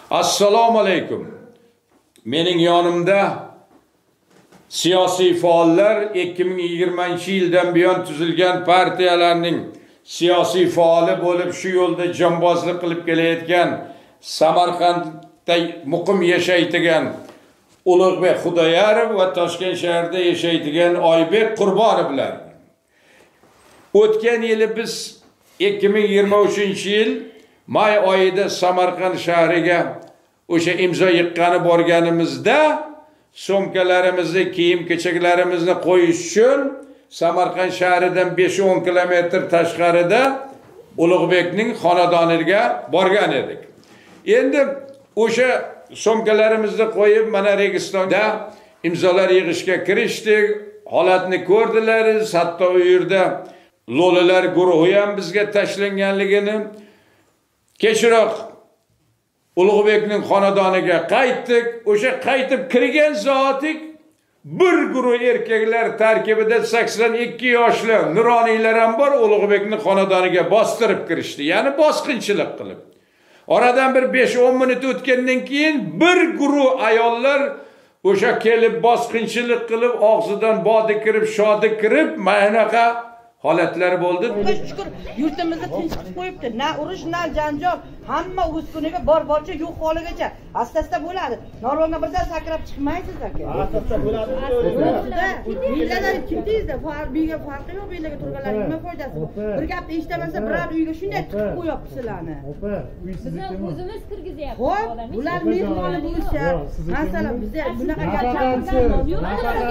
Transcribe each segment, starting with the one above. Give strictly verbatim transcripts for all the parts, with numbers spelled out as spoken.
Assalomu alaykum. Mening yonimda siyosiy faollar ikki ming yigirmanchi yildan buyon tuzilgan partiyalarning siyosiy faoli bo'lib shu yo'lda jambozlik qilib kelayotgan Samarqandda muqim yashaydigan Ulug'bek Xudoyarov va Toshkent shahrida yashaydigan Oybek Qurbonovlar. O'tgan yili biz ikki ming yigirma uchinchi yil may oyida Samarqand shahriga o'sha imzo yiqqani borganimizda so'mkalarimizni, kiyim-kechaklarimizni qo'yish uchun Samarqand shahridan besh o'n kilometr tashqarida Ulug'bekning xonadoniga borgan edik. Endi o'sha so'mkalarimizni qo'yib, mana Registonda imzolar yig'ishga kirishdik. Holatni ko'rdilar, hatto u yerda lo'lilar guruhi ham bizga tashlanganligini. Kechroq Ulug'bekning xonadoniga qaytdik. O'sha qaytib kirgan zotik bir guruh erkaklar tarkibida sakson ikki yoshli nuroniylar ham bor, Ulug'bekning xonadoniga bostirib kirishdi. Ya'ni bosqinchilik qilib. Oradan bir besh o'n minut o'tgandan keyin bir guruh ayollar o'sha kelib bosqinchilik qilib, og'zidan bodi kirib, shodi kirib, maynaqa holatlar bo'ldi. Shukr, yurtimizda tinchlik qo'yibdi. Na urush, na janjal, hamma o'z kuniga bor-borcha yo'q holigacha asta-asta bo'ladi. Norvonga birdan sakrab chiqmaysiz aka. Asta-asta bo'ladi. Uylarlar kim tezda, harbiyga farqi yo'q, uylarga turganlarning nima foydasi? Bir gapni eshitmasa, biror uyga shunday tiqib qo'yapti sizlarni. Opa, uysizlikmi? Biz o'zimiz kirgizyapmiz. Xo'p, ular mehmoni bo'lishar. Masalan, bizda bunaqa gap chaqirgan yo'q.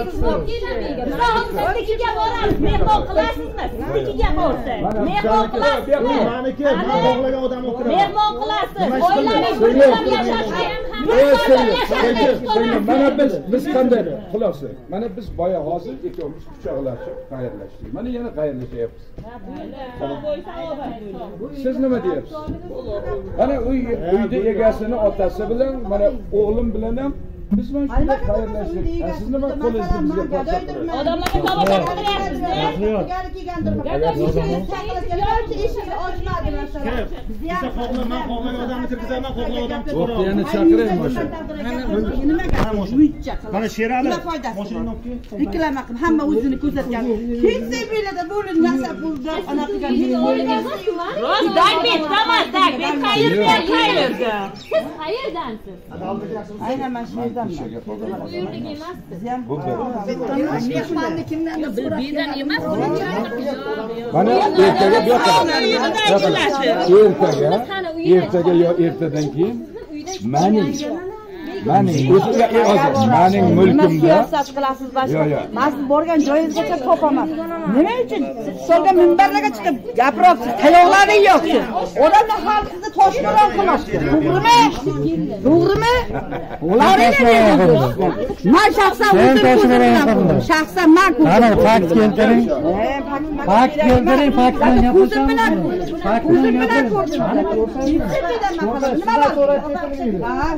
Sizga boramiz, mehmon qilasizmi? Siznikiga borsa, mehmon qilasiz. Meniki, men bog'lagan odam o'tiradi. Mehmon qilasiz. O'ylaring, birga yashashga ham. Mana biz biz qanday xulosa? Mana biz boya hozir ikkovimiz quchoqlashib xayrlashdik. Mana yana xayrlashyapmiz. Siz nima deyapsiz? Mana uy uyda egasini otasi bilan, mana o'g'lim bilan ham biz mana shunday xayrlashdik. Siz nima qo'lingizga bizga ko'rsatasiz? Odamlarga talafot qilyapsiz-da. Gari kelgandir. Eshikni ochmadi masalan. Bizga ham qo'g'laman, qo'g'lagan odamni kirgizaman, qo'g'lagan odam chiqaradi. Yana chaqiraymi o'sha? Nimaga? Mana Sherali. Mashinani olib kel. Reklama qilib, hamma o'zini ko'rsatgan. Keksa bo'ladi, bo'lib nasab bo'ldi. Ana qilgan hech o'ylamasizmi? Dagbek, tamam, Dagbek qayerdan, qayerda? Siz qayerdansiz? Aynan mana shu yerdan. Bu yerlik emas. Biz ham bu mehmonni kimdandir so'ragan emas. Mana ertaga bu yoqqa. Ertaga, ertaga yo ertadan keyin mening Mening o'ziga hozir mening mulkimda siyosat qilasiz boshqa. Men borgan joyingizgacha topaman. Nima uchun solga minbarlarga chiqib gapiryapsiz? Tayoqlaring yo'qsiz. Odamlar xalq sizni toshbo'ron qilmoqchi. To'g'rimi? To'g'rimi? Ularni men shaxsan o'zim shaxsan men Ana fakt keltiring. Fakt keltiring, fakt bilan gapirsam. Fakt bilan gapiring. Ana ko'rsangiz. Nima bor? Ha,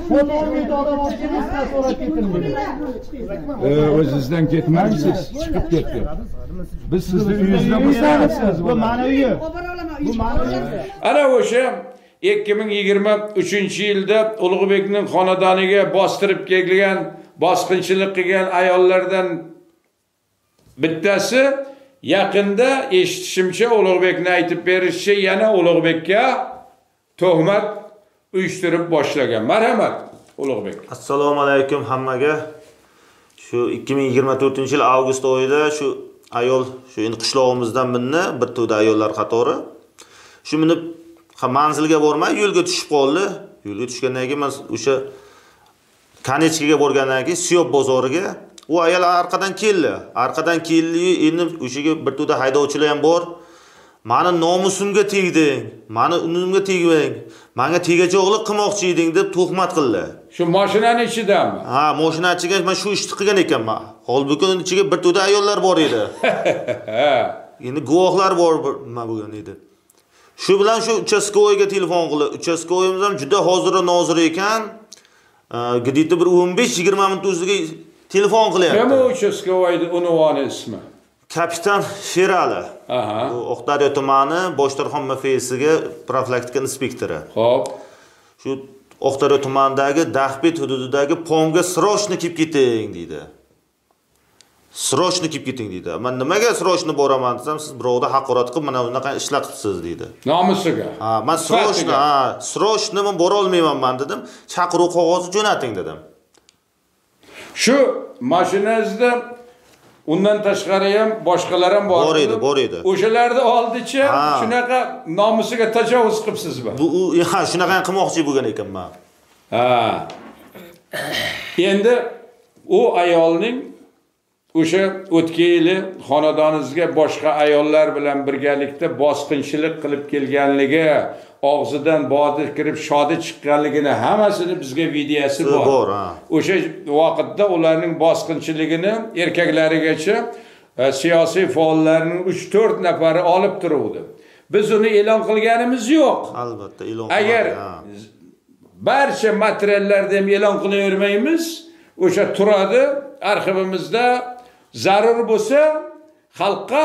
o'zingizdan ketmangsiz, chiqib ketdi. Biz sizni uyingizda bo'lsangiz, bu ma'na uyi. Bu ma'na uyi. Ana o'sha ikki ming yigirma uchinchi yilda Ulug'bekning xonadoniga bostirib kelgan, bosqinchilik qilgan ayollardan bittasi yaqinda eshitishimcha Ulug'bekni aytib berishicha yana Ulug'bekka tuhmat uyushtirib boshlagan. Marhamat. Ulug'bek. Assalomu alaykum hammaga. Shu ikki ming yigirma to'rtinchi yil avgust oyida shu ayol shu endi qishlog'imizdan birni, bir to'da ayollar qatori. Shu minib manzilga bormay yo'lga tushib qoldi. Yo'lga tushgandan keyin men o'sha Kanechkiga borgandan keyin Siyob bozoriga u ayol orqadan keldi. Orqadan keldi, endi o'shaga bir to'da haydovchilar ham bor. Mani nomusimga tegding, mani unimga tegmang, menga tegajog'lik qilmoqchi eding deb tuhmat qildi. Shu mashinaning ichidami? Ha, mashina ichiga men shu ishni qilgan ekanman. Holbuki uning ichiga bir to'da ayollar bor edi. Endi guvohlar bor nima bo'lgan edi. Shu bilan shu uchastkovoyga telefon qildi. Uchastkovoyimiz ham juda hozir nozir ekan. Gidita bir o'n besh yigirma minut o'ziga telefon qilyapti. Nima uchastkovoyning unvoni ismi? Kapitan Sherali. Aha. Bu Oqdaryo tumani Boshtarxon mafiyasiga profilaktika inspektori. Xo'p. Shu Oqdaryo tumanidagi Daxbet hududidagi pomga srochni kelib keting deydi. Srochni kelib keting deydi. Men nimaga srochni boraman desam, siz birovda haqorat qilib, mana bunaqa ishlar qilibsiz deydi. Nomusiga. Ha, men srochni, ha, srochni men bora olmayman men dedim. Chaqiruv qog'ozi jo'nating dedim. Shu mashinangizda undan tashqari ham boshqalar ham bor. Bor edi, bor edi. O'shalarni oldicha shunaqa nomusiga tajovuz qilibsizmi? Bu ha, shunaqa qilmoqchi bo'lgan ekanman. Ha. Endi u ayolning o'sha o'tgan yili xonadoningizga boshqa ayollar bilan birgalikda bosqinchilik qilib kelganligi, og'zidan bodi kirib shodi chiqqanligini hammasini bizga videosi bor. Bor, ha. O'sha vaqtda ularning bosqinchiligini erkaklarigacha siyosiy faollarning uch to'rt nafari olib turuvdi. Biz uni e'lon qilganimiz yo'q. Albatta, e'lon Agar barcha materiallarni ham e'lon qilavermaymiz, o'sha turadi arxivimizda. Zarur bo'lsa xalqqa,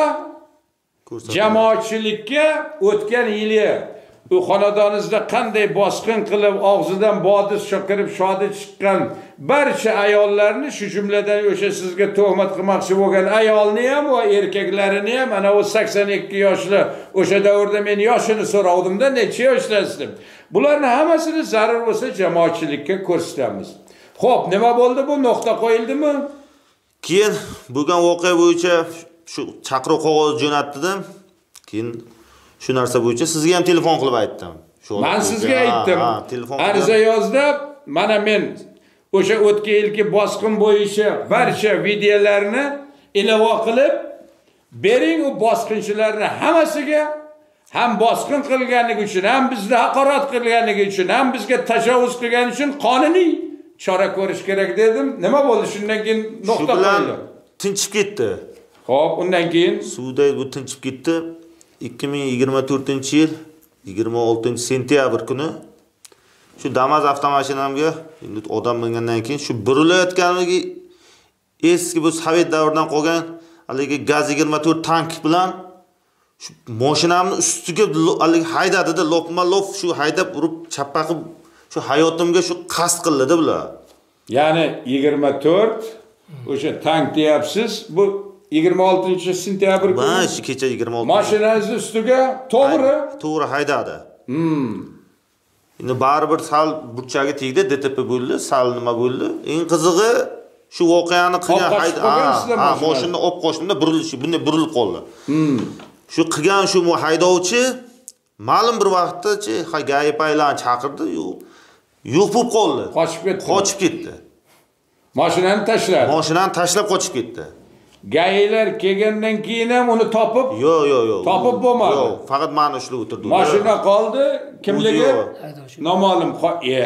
jamoatchilikka o'tgan yili u xonadoningizda qanday bosqin qilib og'zidan bodi kirib shodi chiqqan barcha ayollarni, shu jumladan o'sha sizga tuhmat qilmoqchi bo'lgan ayolni ham va erkaklarini ham, ana o sakson ikki yoshli o'sha davrda men yoshini so'ravdimda, necha yoshdasiz deb. Bularning hammasini zarur bo'lsa jamoatchilikka ko'rsatamiz. Xo'p, nima bo'ldi bu? Nuqta qo'yildimi? Keyin bo'lgan voqea bo'yicha shu chaqiruv qog'ozi jo'natdim. Keyin shu narsa bo'yicha sizga ham telefon qilib aytdim. Men sizga aytdim. Ariza yozdim. Mana men o'sha o'tgan yilgi bosqin bo'yicha barcha videolarni ilova qilib bering u bosqinchilarning hammasiga, ham bosqin qilganligi uchun, ham bizni haqorat qilganligi uchun, ham bizga tajovuz qilgani uchun qonuniy chora ko'rish kerak dedim. Nima bo'ldi? Shundan keyin nuqta qo'yildi. Tinchib ketdi. Xo'p, undan keyin suvda bu tinchib ketdi. ikki ming yigirma to'rtinchi yil yigirma oltinchi sentyabr kuni shu Damas avtomashinamga odam mingandan keyin shu burilayotganligi eski bu Sovet davridan qolgan haligi gaz yigirma to'rt tank bilan shu mashinamni ustiga haligi haydadida lopma-lop shu haydab urib chappa qilib shu hayotimga shu qasd qildi bular. Ya'ni yigirma to'rt o'sha tank deyapsiz. Bu yigirma oltinchi sentyabr kuni. Mana shu kecha yigirma oltinchi. Mashinangiz ustiga to'g'ri, to'g'ri haydadi. Hmm. Endi baribir sal burchagi tegdi, D T P bo'ldi, sal nima bo'ldi. Eng qizig'i shu voqeani qilgan hayda, ha, mashinani olib qo'shimda burilishi, bunday burilib qoldi. Hmm. Shu qilgan shu haydovchi ma'lum bir vaqtdachi gayipaylarni chaqirdi, yo'q. Yo'q bo'lib qoldi. Qochib ketdi. Qochib ketdi. Mashinani tashladi. Mashinani tashlab qochib ketdi. Gaylar kelgandan keyin ham uni topib, yo'q, yo'q, yo'q. Topib bo'lmadi. Yo'q, faqat meni ushlab o'tirdi. Mashina qoldi, kimligi noma'lum. E,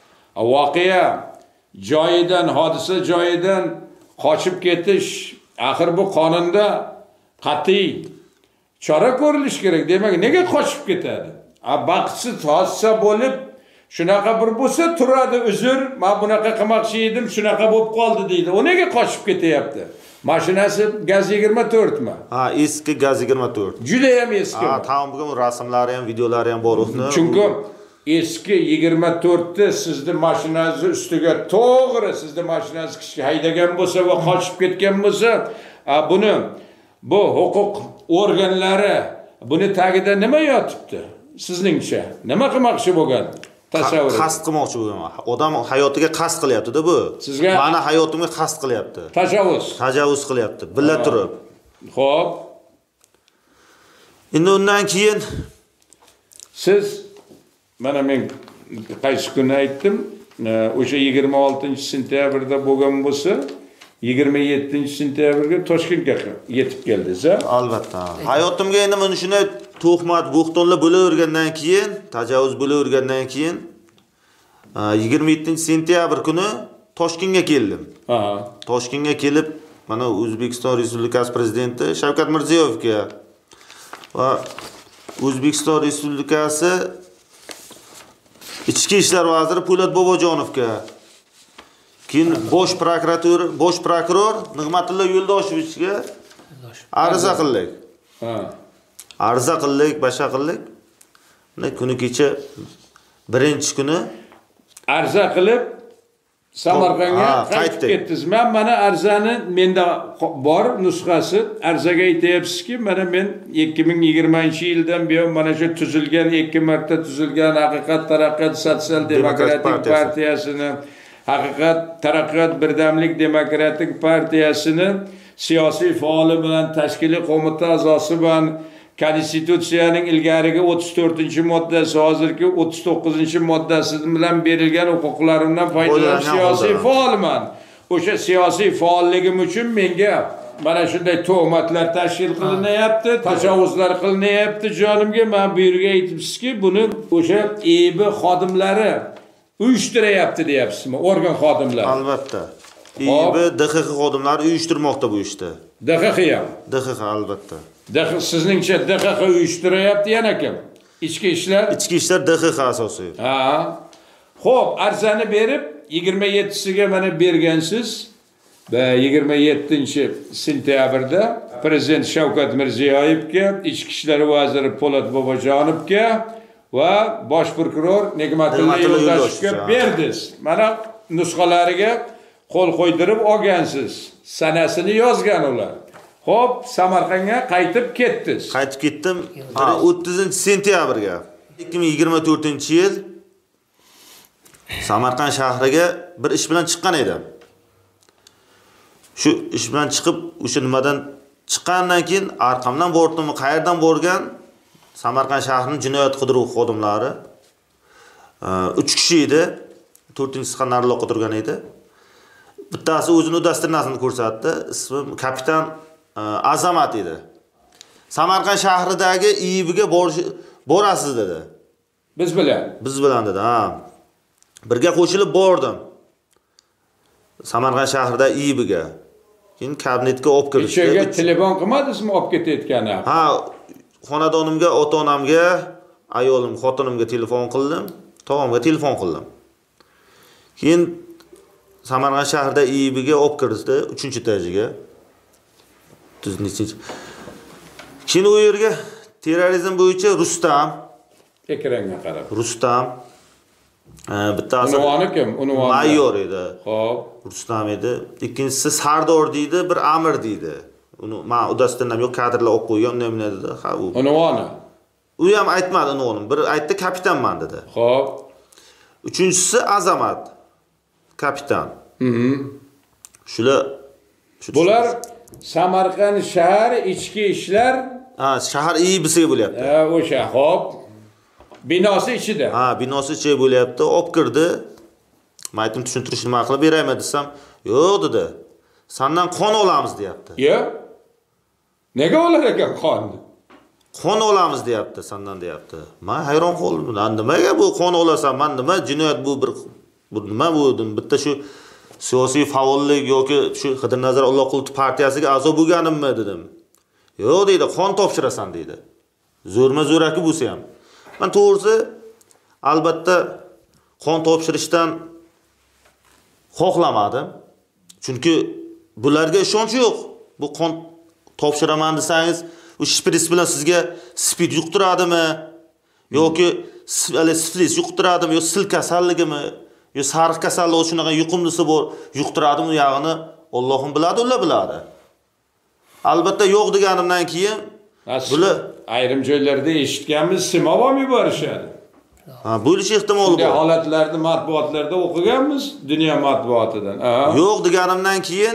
voqea joyidan, hodisa joyidan qochib ketish, axir bu qonunda qat'iy chora ko'rilish kerak. Demak, nega qochib ketadi? A baxtsiz hodisa bo'lib, shunaqa bir bo'lsa turadi, uzr, men bunaqa qilmoqchi edim, shunaqa bo'lib qoldi deydi. O nega qochib ketyapti? Mashinasi gaz yigirma to'rt mi? Ha, eski gaz yigirma to'rt. Juda ham eski. Ha, tamam, bugun rasmlari ham, videolari ham bor o'xni. Chunki eski yigirma to'rtni sizni mashinangiz ustiga to'g'ri sizni mashinangiz kishi haydagan bo'lsa va qochib ketgan bo'lsa, buni bu huquq organlari buni tagida nima yotibdi? Sizningcha nima qilmoqchi bo'lgan? Tasavvur. Qasd qilmoqchi bo'lgan. Odam hayotiga qasd qilyapti-da bu. Sizga meni hayotimga qasd qilyapti. Tajovuz. Tajovuz qilyapti, bila turib. Xo'p. Endi undan keyin siz mana men qaysi kuni aytdim, o'sha yigirma oltinchi sentyabrda bo'lgan bo'lsa, yigirma yettinchi sentyabrga Toshkentga yetib keldingiz, ha? Albatta. Hayotimga endi mana shunday tuhmat, bo'xtonlar bo'lavergandan keyin, tajovuz bo'lavergandan keyin yigirma yettinchi sentyabr kuni Toshkentga keldim. Ha. Toshkentga kelib, mana O'zbekiston Respublikasi prezidenti Shavkat Mirziyoyevga va O'zbekiston Respublikasi Ichki ishlar vaziri Po'lat Bobojonovga, keyin bosh prokuratura, bosh prokuror Nig'matilla Yo'ldoshevichga ariza qildik. Ha. Ariza qildik, basha qildik. Mana kuni kecha birinchi kuni arza qilib Samarqandga qaytib ketdingiz. Men mana arzani menda bor nusxasi. Arzaga aytayapsizki, mana men ikki ming yigirmanchi yildan buyon mana shu tuzilgan, ikki marta tuzilgan Haqiqat Taraqqiyot Sotsial Demokratik partiyasini, Haqiqat Taraqqiyot Birdamlik Demokratik partiyasini siyosiy faoli bilan tashkiliy qo'mita a'zosi bilan Konstitutsiyaning ilgarigi o'ttiz to'rtinchi moddasi, hozirgi o'ttiz to'qqizinchi moddasi bilan berilgan huquqlarimdan foydalanib siyosiy faolman. O'sha siyosiy faolligim uchun menga mana shunday tuhmatlar tashkil qilinyapti, tajovuzlar qilinyapti jonimga. Men bu yerga aytibsizki, buni o'sha E B xodimlari uyushtiryapti deyapsizmi? Organ xodimlari. Albatta. E B D X X xodimlari uyushtirmoqda bu ishni. D X X ham. D X X albatta. Sizningcha D X X uyushtiryapti yana kim? Ichki ishlar? Ichki ishlar D X X asosiy. Ha. Xo'p, arzani berib yigirma yettisiga mana bergansiz. Va yigirma yettinchi sentyabrda Prezident Shavkat Mirziyoyevga, Ichki ishlar vaziri Po'lat Bobojonovga va bosh prokuror Nig'matilla Yo'ldashevga berdingiz. Mana nusxalariga qo'l qo'ydirib olgansiz. Sanasini yozgan ular. Xo'p, Samarqandga qaytib ketdingiz. Qaytib ketdim. Ha, o'ttizinchi sentyabrga ikki ming yigirma to'rtinchi yil Samarqand shahriga bir ish bilan chiqqan edim. Shu ish bilan chiqib, o'sha nimadan chiqqandan keyin orqamdan bordimmi, qayerdan borgan Samarqand shahrining jinoyat qidiruv xodimlari uch kishi edi. to'rtinchisi qanariloqqa turgan edi. Bittasi o'zini dasturxonini ko'rsatdi. Ismi kapitan Azamat edi. Samarqand shahridagi I B ga borasiz dedi. Biz bilan. Biz bilan dedi, ha. Birga qo'shilib bordim. Samarqand shahrida I B ga. Keyin kabinetga olib kirishdi. Ichga telefon qilmadingizmi olib ketayotgani? Ha, xonadonimga, ota-onamga, ayolim, xotinimga telefon qildim, tog'amga telefon qildim. Keyin Samarqand shahrida I B ga olib kirdi, uchinchi etajiga. nechinchi. Keyin u yerga terrorizm bo'yicha Rustam, ekranga qarab. Rustam bittasi unvoni kim? Unvoni mayor edi. Xo'p, Rustam edi. Ikkinchisi Sardor deydi, bir Amir deydi. Uni men udasidan yo'q kadrlar o'qib qo'ygan, nima dedi? Ha, u. Unvoni. U ham aytmadi unvonim. Bir aytdi kapitanman dedi. Xo'p. Uchinchisi Azamat. Kapitan. Mhm. Shular bular Samarqand shahar ichki ishlar, ha, shahar I B siga bo'lyapti. Ha, o'sha, xo'p. Binosi ichida. Ha, binosi ichida bo'lyapti. Olib kirdi. Men aytdim, tushuntirishni nima qilib beraymi desam, "Yo'q" dedi. "Sendan qon olamiz" deyapti. Yo'q. Nega olar ekan qonni? Qon olamiz deyapti, sendan deyapti. Men hayron qoldim. Nimaga bu qon olasan? Men nima jinoyat bu bir bu nima bu dedim. Bitta shu siyosiy faollik yoki shu Xidirnazar Alloqulov partiyasiga a'zo bo'lganimmi dedim. Yo'q deydi, qon topshirasan deydi. Zo'rma zo'raki bo'lsa ham. Men to'g'risi albatta qon topshirishdan xohlamadim. Chunki bularga ishonch yo'q. Bu qon topshiraman desangiz, u shpris bilan sizga spid yuqtiradimi yoki siflis yuqtiradimi yoki sil kasalligimi yo sariq kasalligi shunaqa yuqumlisi bor yuqtiradimi yog'ini Allohim biladi, ular biladi. Albatta yo'q deganimdan keyin bular ayrim joylarda eshitganmiz, simov ham yuborishadi. Ha, bo'lish ehtimoli bor. Bunday holatlarni matbuotlarda o'qiganmiz, dunyo matbuotidan. Yo'q deganimdan keyin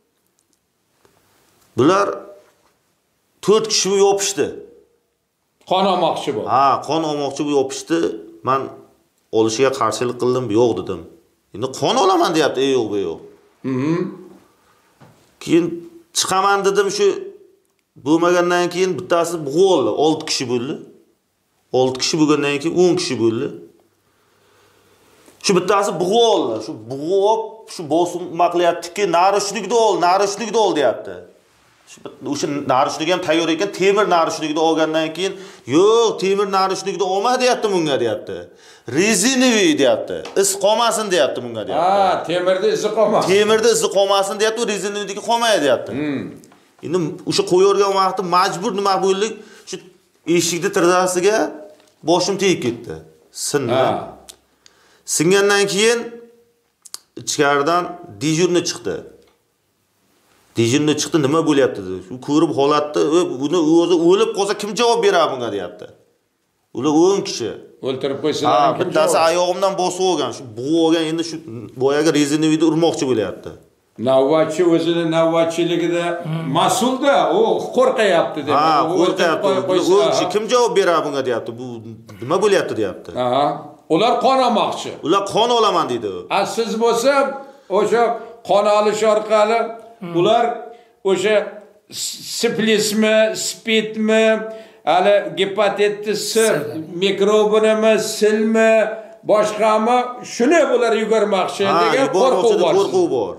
bular to'rt kishi bu yopishdi. Qon olmoqchi bu. Ha, qon olmoqchi bu yopishdi. Men olishiga qarshilik qildim, yo'q dedim. Endi qon olaman deyapti, ey yo'q bu yo'q. Mhm. Keyin chiqaman dedim, shu bo'lmagandan keyin bittasi bo'ldi, olti kishi bo'ldi. olti kishi bo'lgandan keyin o'n kishi bo'ldi. Shu bittasi bo'ldi. Shu bo'g'ib, shu bosim maqlayaptiki, narishlikda ol, narishlikda ol deyapti. O'sha narishlik ham tayyor ekan, temir narishlikda olgandan keyin, yo'q, temir narishlikda olma deyapti bunga deyapti. Rezinoviy deyapti. Iz qolmasin deyapti bunga deyapti. Ha, temirda izi qolmasin. Temirda izi qolmasin deyapti, rezinoviydagi qolmaydi deyapti. Hmm. Endi o'sha qo'yorgan vaqtda majbur nima bo'ldik, shu eshikni tirzasiga boshim tegib ketdi. Sindim. Singandan keyin ichkaridan dejurni chiqdi. Dejurni chiqdi, nima bo'lyapti dedi. U ko'rib holatni, buni o'zi o'lib qolsa kim javob beradi bunga deyapti. Ular o'n kishi o'ltirib qo'ysalar ham kim bittasi oyog'imdan bosib olgan, shu bo'g'ib olgan, endi shu boyaga rezinoviyni urmoqchi bo'lyapti. Navbatchi o'zini navbatchiligida mas'ulda, u qo'rqayapti deb. Ha, qo'rqayapti. o'n kishi kim javob beradi bunga deyapti. Bu nima bo'lyapti deyapti. Ha, ular qon olmoqchi. Ular qon olaman deydi. A siz bo'lsa, o'sha qon olish orqali ular o'sha siflismi, spidmi, hali gepatit C mikrobinimi, silmi, boshqami, shuni bular yugurmoqchi degan qo'rquv bor. Qo'rquv bor.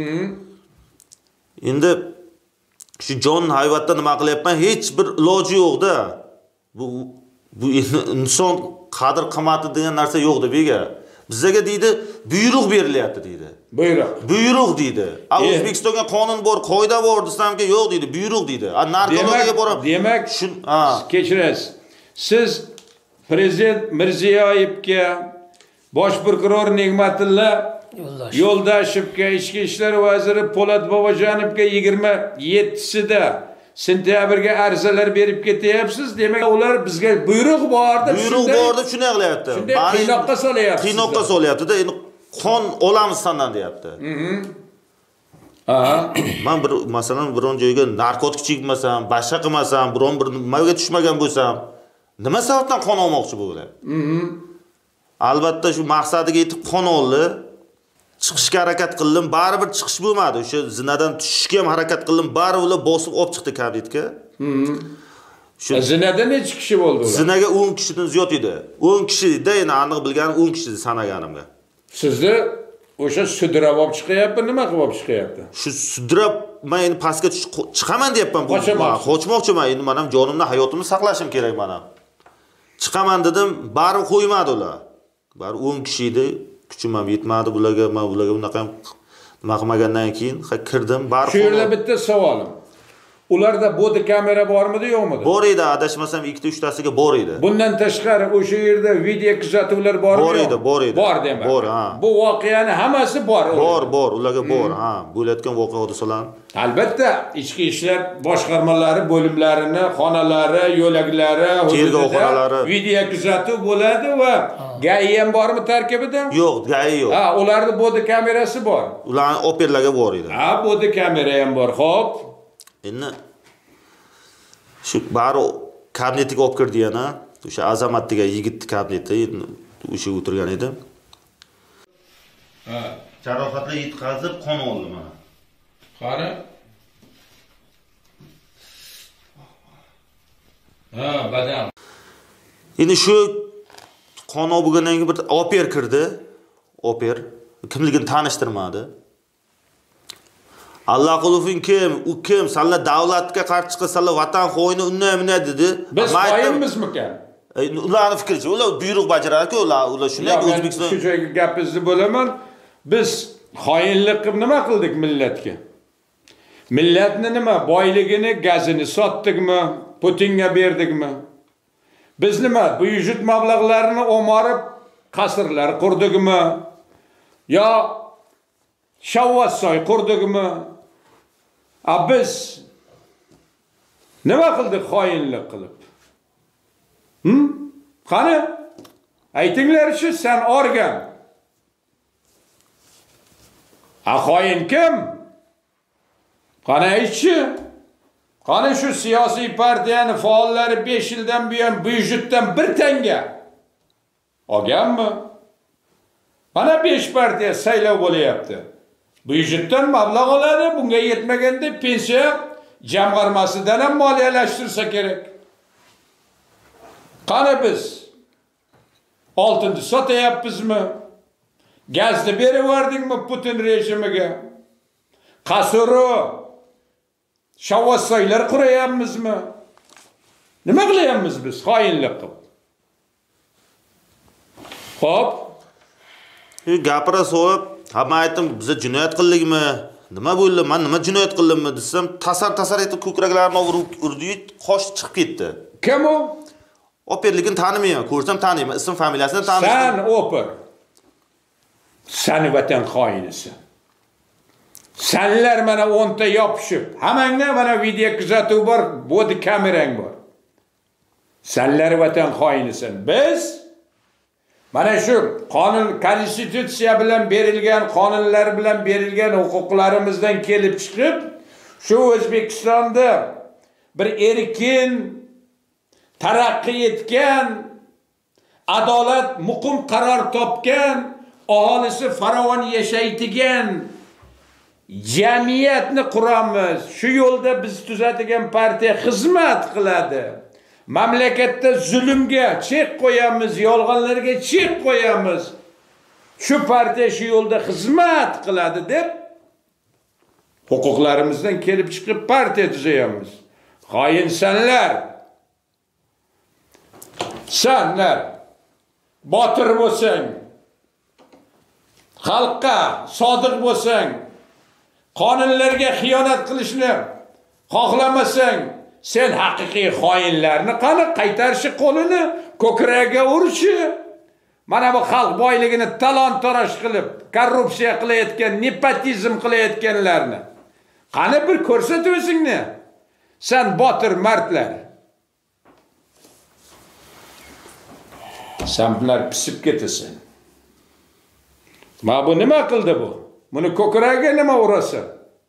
Endi shu jon hayvotda nima qilyapman, hech bir iloji yo'q-da. Bu bu inson qadr qimmati degan narsa yo'q-da bega. Bizga deydi, buyruq berilyapti deydi. Buyruq. Buyruq deydi. A O'zbekistonga qonun bor, qoida bor desamki, yo'q deydi, buyruq deydi. A narkologiyaga borib, demak, shun, ha, kechirasiz. Siz prezident Mirziyoyevga, bosh prokuror Nig'matilla Yo'ldashevga, ichki ishlar vaziri Po'lat Bobojonovga yigirma yettisida sentyabrga arizalar berib ketyapsiz. Demak, ular bizga buyruq bor deb, buyruq bor deb shuni qilyapti. Qiynoqqa solyapti. Qiynoqqa solyapti-da, endi qon olamiz sendan deyapti. Ha. Men bir masalan biron joyga narkotik chekmasam, boshqa qilmasam, biron bir nimaga tushmagan bo'lsam, nima sababdan qon olmoqchi bo'ladi? Albatta shu maqsadiga yetib qon oldi. Chiqishga harakat qildim, baribir chiqish bo'lmadi. O'sha zinadan tushishga ham harakat qildim, bari ular bosib olib chiqdi kabinetga. Shu zinadan necha kishi bo'ldi ular? Zinaga o'n kishidan ziyod edi. o'n kishida, endi aniq bilganim o'n kishi sanaganimga. Sizni o'sha sudrab olib chiqyapti, nima qilib olib chiqyapti? Shu sudrab men endi pastga chiqaman deyapman. Qochmoqchiman, endi men ham jonimni, hayotimni saqlashim kerak men ham. Chiqaman dedim, bari qo'ymadi ular. Bari o'n kishi edi. Kuchim ham yetmadi bularga, men bularga bunaqa ham nima qilmagandan keyin kirdim, bari. Shu yerda bitta savolim. Ularda bodi kamera bormidi, yo'qmidi? Bor edi, adashmasam ikkita uchtasiga bor edi. Bundan tashqari o'sha yerda video kuzatuvlar bormi? Bor edi, bor edi. Bor demak. Bor, ha. Bu voqeani hammasi bor. Bor, bor, ularga bor, ha. Bo'layotgan voqea hodisalar. Albatta, ichki ishlar boshqarmalari bo'limlarini, xonalari, yo'laklari, tergov xonalari video kuzatuv bo'ladi va G A I ham bormi tarkibida? Yo'q, G A I yo'q. Ha, ularning bodi kamerasi bor. Ularning operlarga bor edi. Ha, bodi kamera ham bor. Xo'p. Endi shu bari kabinetiga olib kirdi yana. O'sha Azamat degan yigit kabinetda o'sha o'tirgan edi. Ha, jarohatlar yetkazib qon oldi mana. Qani? Ha, badan. Endi shu qon olgandan keyin bir oper kirdi. Oper kimligini tanishtirmadi. Allah qulufin kim, u kim, sanlar davlatga qarshi chiqsa, sanlar vatan xo'yini unday-bunday dedi. Biz xo'yinmizmi-kan? Ularning fikricha, ular buyruq bajaradi-ku, ular ular shunday O'zbekiston. Shu joyga gapingizni bo'laman. Biz xo'yinlik qilib nima qildik millatga? Millatni nima, boyligini, gazini sotdikmi, Putinga berdikmi? Biz nima, bu yuzut mablag'larini o'marib, qasrlar qurdikmi? Yo Shavvassoy qurdikmi? A biz nima qildik xo'yinlik qilib? Hm? Qani? Aytinglar-chi, sen organ. A xo'yin kim? Qani aytchi? Qani shu siyosiy partiyani faollari besh yildan buyon byudjetdan bir tanga olganmi? Mana besh partiya saylov bo'layapti. Byudjetdan mablag' oladi, bunga yetmaganda pensiya jamg'armasidan ham moliyalashtirsa kerak. Qani biz oltinni sotyapmizmi? Gazni berib yubordingmi Putin rejimiga? Qasuru Shavvassoylar qurayapmizmi? Nima qilyapmiz biz xo'yinlik qilib? Xo'p, gapira so'rab, ha men aytdim, biz jinoyat qildikmi? Nima bo'ldi? Men nima jinoyat qildimmi desam, tasar-tasar etib ko'kraklarini urdi, qosh chiqib ketdi. Kim u? Operligini tanimayman, ko'rsam taniyman, ism familiyasini taniyman. Sen oper. Sen vatan xoinisan. Senlar mana o'nta yopishib, hammangda mana video kuzatuv bor, bodi kamerang bor. Senlar vatan xoinisan. Biz mana shu qonun, konstitutsiya bilan berilgan, qonunlar bilan berilgan huquqlarimizdan kelib chiqib, shu O'zbekistonda bir erkin, taraqqiy etgan, adolat, muqim qaror topgan, aholisi farovon yashaydigan jamiyatni quramiz. Shu yo'lda biz tuzadigan partiya xizmat qiladi. Mamlakatda zulmga chek qo'yamiz, yolg'onlarga chek qo'yamiz. Shu partiya shu yo'lda xizmat qiladi deb huquqlarimizdan kelib chiqib partiya tuzaymiz. Xoinsanlar. Senlar botir bo'lsang, xalqqa sodiq bo'lsang, qonunlarga xiyonat qilishni xohlamasang, sen haqiqiy xoinlarni qani qaytarshi qo'lini ko'kragiga urishi, mana bu xalq boyligini talon-taroj qilib, korrupsiya qilayotgan, nepotizm qilayotganlarni qani bir ko'rsat o'zingni. Sen botir mardlar. Sen bular pisib ketasan. Ma bu nima qildi bu? Buni ko'kragiga nima urasan?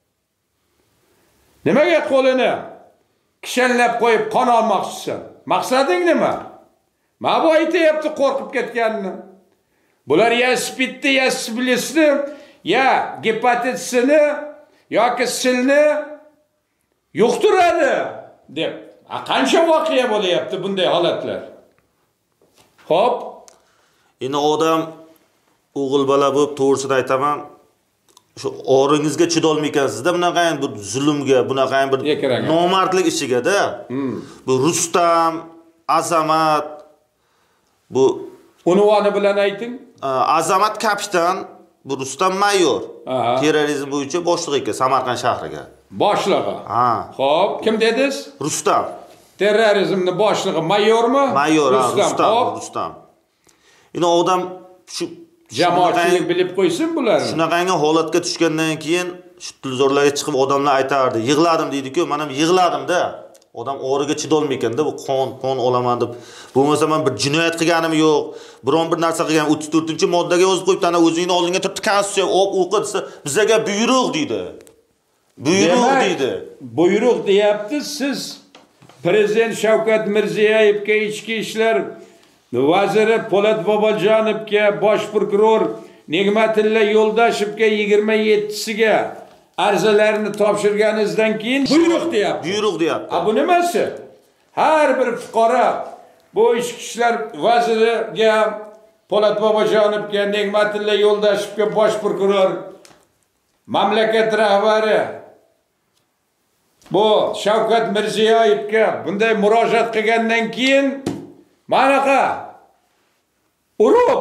Nimaga qo'lini kishanlab qo'yib qon olmoqchisan? Maqsading nima? Ma bu aytayapti qo'rqib ketganini. Bular ya spidni, ya siflisni, ya gepatitsini yoki silni yuqtiradi deb. Qancha voqea bo'lyapti bunday holatlar. Xo'p, endi odam o'g'il bola bo'lib to'g'risini aytaman, shu o'ringizga chidolmaysizda bunaqa bir zulmga, bunaqa bir nomardlik ishiga-da. Bu Rustam, Azamat, bu unvoni bilan ayting. Azamat kapitan, bu Rustam mayor. Terrorizm bo'yicha boshliq ekan Samarqand shahriga. Boshlig'i. Ha. Xo'p, kim dedingiz? Rustam. Terrorizmni boshlig'i mayormi? Mayor, Rustam, Rustam. Endi odam shu jamoatchilik bilib qo'ysin bularni. Shunaqangi holatga tushgandan keyin shu tilzorlarga chiqib odamlar aytardi, yig'ladim deydi-ku, men ham yig'ladim-da. Odam o'riga chidolmaykanda, bu qon, qon olaman deb. Bo'lmasa men bir jinoyat qilganim yo'q, biron bir narsa qilgan o'ttiz to'rtinchi moddaga yozib qo'yibdi, ana o'zingni oldinga turib konstitutsiya o'qi desa, bizga buyruq deydi. Buyruq deydi. Buyruq deyapti, siz Prezident Shavkat Mirziyoyevga ichki ishlar vaziri Po'lat Bobojonovga, bosh prokuror Nigmatilla Yo'ldashevga yigirma yettisiga arzalarni topshirganingizdan keyin buyruq deyapti. Buyruq deyapti. A bu nimasi? Har bir fuqaro bu ichki ishlar vaziriga, Po'lat Bobojonovga, Nigmatilla Yo'ldashevga, bosh prokuror, mamlakat rahbari bu Shavkat Mirziyoyevga bunday murojaat qilgandan keyin manaqa urib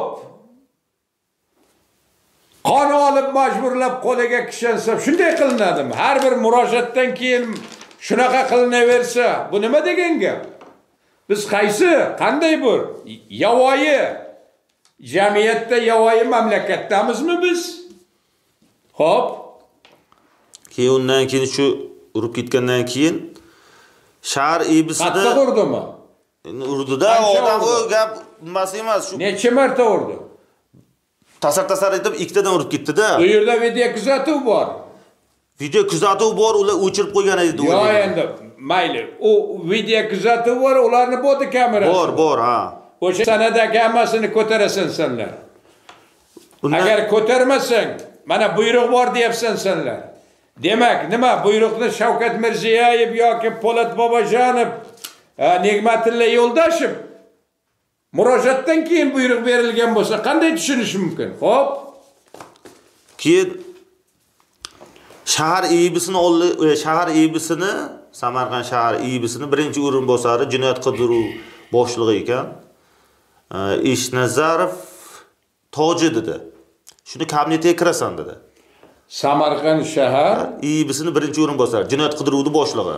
qon olib majburlab qo'liga kishansa shunday qilinadimi? Har bir murojaatdan keyin shunaqa qilinaversa, bu nima degan gap? Biz qaysi, qanday bu? Yavoyi jamiyatda, yavoyi mamlakatdamizmi biz? Xo'p. Keyin undan keyin shu urib ketgandan keyin shahar ibisida qattiq urdimi? Urdi-da, odam o gap emas emas. Shu necha marta urdi? Tasar-tasar etib ikkitadan urib ketdi-da. Bu yerda video kuzatuv bor. Video kuzatuv bor, ular o'chirib qo'ygan edi. Yo'q endi, mayli. U video kuzatuv bor, ularni bodi kamerasi. Bor, bor, ha. O'sha sanadagi hammasini ko'tarasan senlar. Agar ko'tarmasang, mana buyruq bor deyapsan senlar. Demak, nima buyruqni Shavkat Mirziyoyev yoki Po'lat Bobojonov, Nigmatilla Yo'ldashev murojaatdan keyin buyruq berilgan bo'lsa, qanday tushunish mumkin? Xo'p. Keyin shahar ibisini oldi, shahar ibisini, Samarqand shahar ibisini birinchi o'rinbosari jinoyat qidiruv boshlig'i ekan. Ishnazarov Toji dedi. Shuni kabinetga kirasan dedi. Samarqand shahar ibisini birinchi o'rinbosari, jinoyat qidiruvni boshlig'i.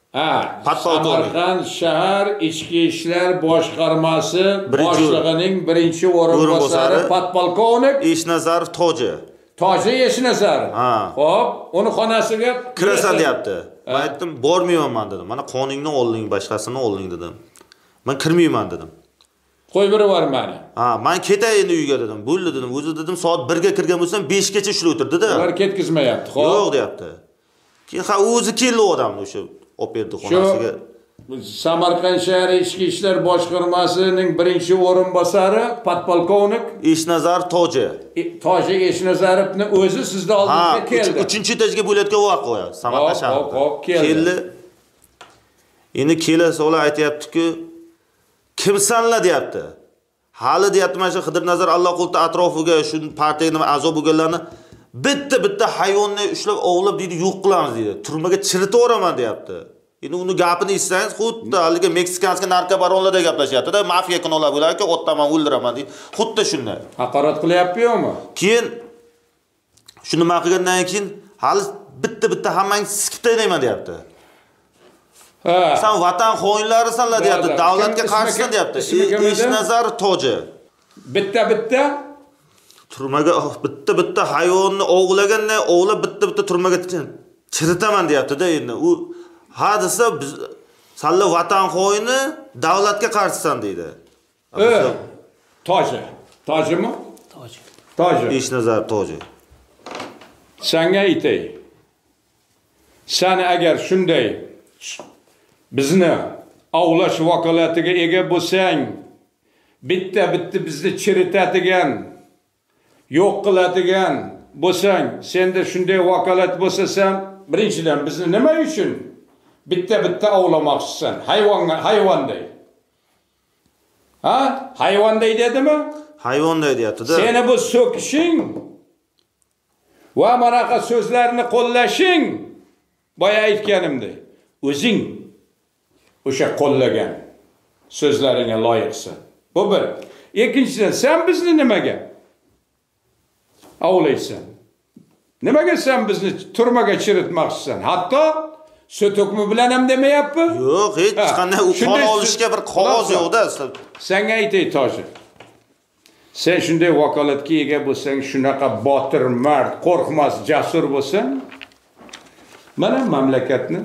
Ha, Samarqand shahar ichki ishlar boshqarmasi boshlig'ining birinchi o'rinbosari podpolkovnik Eshnazarov Toji. Toji Eshnazarov. Ha. Xo'p, uni xonasiga kirasan deyapti. Men aytdim, bormayman dedim. Mana qoningni olding, boshqasini olding dedim. Men kirmayman dedim. Qo'y biri bor meni. Ha, men ketay endi uyga dedim. Bo'ldi dedim. O'zi dedim, soat birga kirgan bo'lsam besh gacha ushlab o'tirdi-da. Ular ketkizmayapti. Xo'p. Yo'q deyapti. Keyin ha o'zi keldi odamni o'sha olib berdi xonasiga. Samarqand shahar ichki ishlar boshqarmasining birinchi o'rinbosari podpolkovnik Eshnazarov Toji. Toji Eshnazarovni o'zi sizning oldingizga keldi. uchinchi etajga bo'layotgan voqea Samarqand shahrida. Hop, keldi. Endi kelasi ular aytayapti-ku, kimsanlar deyapti. Hali deyapti, mana shu Xidirnazar Allohqulta atrofiga shu partiyaga a'zo bo'lganlarni bitta-bitta hayvonni ushlab ovlab deydi, yo'q qilamiz deydi. Turmaga chiritaveraman deyapti. Endi uni gapini eshitsangiz, xuddi haliga meksikanskiy narkobaronlarda gaplashyapti-da, mafiya kinolar bo'lar-ku, o'ttaman o'ldiraman deydi. Xuddi shunday. Haqorat qilyapti-yo'mi? Keyin shu nima qilgandan keyin hali bitta-bitta hammangiz sikib taylayman deyapti. Ha. Sen vatan xoinlarisanlar deyapti, davlatga qarshisan deyapti. Eshnazarov Toji. Bitta-bitta turmaga bitta-bitta hayvonni ovlagandan ovlab bitta-bitta turmaga chiritaman deyapti-da endi. U ha desa biz salla vatan xoini, davlatga qarshisan deydi. Toji. Tojimi? Toji. Toji. Eshnazarov Toji. Senga aytay. Sen agar shunday bizni ovlash vakolatiga ega bo'lsang, bitta-bitta bizni chiritadigan, yo'q qiladigan bo'lsang, senda shunday vakolat bo'lsa, sen birinchidan bizni nima uchun bitta-bitta ovlamoqchisan? Hayvonga, hayvonday. Ha? Hayvonday dedimi? Hayvonday deyapti-da. Seni bu so'kishing va manaqa so'zlarni qo'llashing, boya aytganimdek, o'zing o'sha qo'llagan so'zlaringga loyiqsan. Bu bir. Ikkinchidan, sen bizni nimaga ovlaysan? Nimaga sen bizni turmaga chiritmoqchisan? Hatto so'to'kmi bilan ham demayapti? Yo'q, hech qanday u qon olishga bir qog'oz yo'q-da. Senga aytay Toji. Sen shunday vakolatga ega bo'lsang, shunaqa botir, mard, qo'rqmas, jasur bo'lsang, mana mamlakatni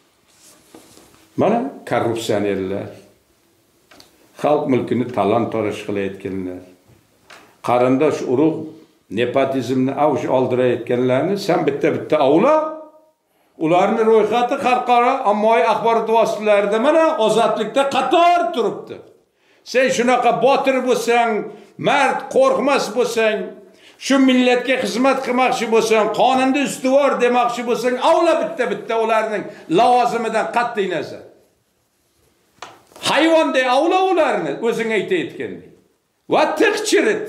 mana korrupsionerlar, xalq mulkini talon-toroj qilayotganlar, qarindosh urug' nepotizmni avj oldirayotganlarni sen bitta-bitta avla, ularni ro'yxati xalqaro ommaviy axborot vositalarida mana ozodlikda qator turibdi. Sen shunaqa botir bo'lsang, mard, qo'rqmas bo'lsang, shu millatga xizmat qilmoqchi bo'lsang, qonunda ustuvor demoqchi bo'lsang, avla bitta-bitta ularning lavozimidan qat'iy nazar. Hayvonday avla ularni o'zing aytayotgandek. Va tiq chirit.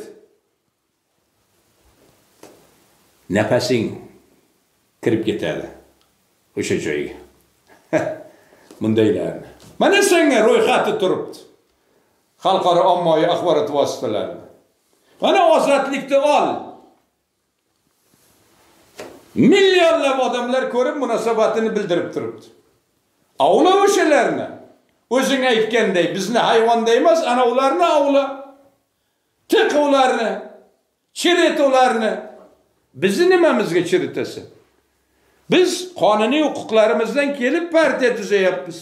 Nafasing kirib ketadi o'sha joyga. Bundaylarni. Mana senga ro'yxati turibdi. Xalqaro ommaviy axborot vositalarini. Mana ozodlikni ol. Millionlab odamlar ko'rib munosabatini bildirib turibdi. Avla o'shalarni. O'zing aytganday bizni hayvonday emas, ana ularni avla. Tiq ularni. Chirit ularni. Bizni nimamizga chiritasan? Biz qonuniy huquqlarimizdan kelib partiya tuzayapmiz.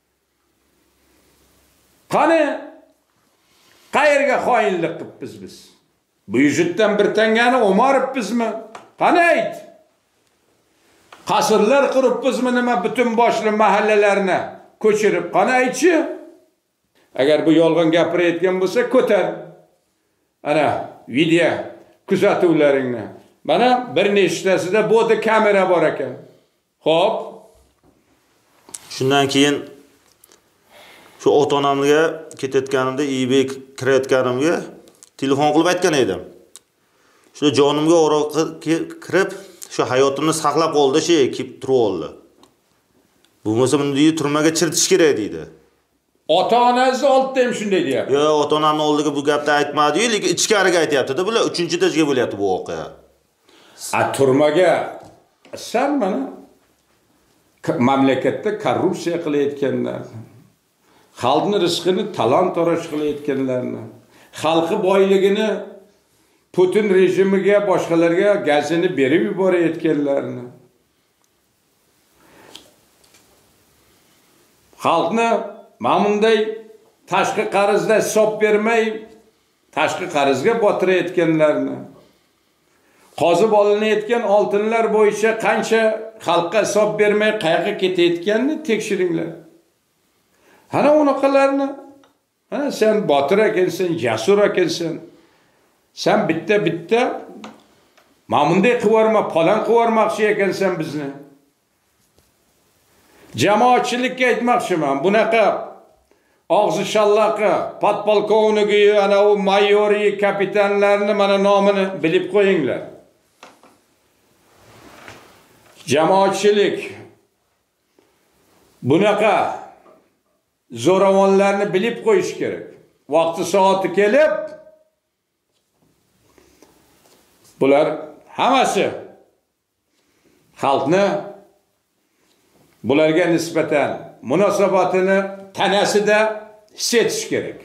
Qani qayerga xoinlik qilibmiz biz? Bu yuzdan bir tangani o'maribmizmi? Qani ayt. Qasrlar quribmizmi nima butun boshli mahallalarni ko'chirib? Qani aytchi? Agar bu yolg'on gapirayotgan bo'lsa, ko'tar. Ana video kuzatuvlaringni. Mana bir nechtasida bo'da kamera bor ekan. Xo'p. Shundan keyin shu ota-onamga ketayotganimda, eBay kirayotganimga telefon qilib aytgan edim. Shu jonimga o'roq kirib, shu hayotimni saqlab qoldi, shu kelib turib oldi. Bo'lmasa buni turmaga chiritish kerak deydi. Ota-onasi oldida ham shunday deyapti. Yo'q, ota-onamning oldiga bu gapni aytmadi-yu, lekin ichkariga aytayapti-da, bular uchinchi etajga bo'lyapti bu voqea. A turmaga sen mana mamlakatda korrupsiya qilayotganlarni, xalqni rizqini talon-toroj qilayotganlarni, xalqi boyligini Putin rejimiga, boshqalarga gazini berib yuborayotganlarni, xalqni ma'munday tashqi qarzda hisob bermay, tashqi qarzga botirayotganlarni, qozib olinayotgan oltinlar bo'yicha qancha xalqqa hisob bermay qayerga ketayotganini tekshiringlar. Ana unaqalarni, ana sen botir ekansan, jasur ekansan, sen bitta-bitta ma'munday qivorma, palon qivormoqchi ekansan bizni. Jamoatchilikka aytmoqchiman, bunaqa og'zi shallaqi, podpolkovnigi, ana u mayori, kapitanlarni mana nomini bilib qo'yinglar. Jamoatchilik bunaqa zo'ravonlarni bilib qo'yish kerak. Vaqti soati kelib, bular hammasi xalqni bularga nisbatan munosabatini tanasida his etish kerak.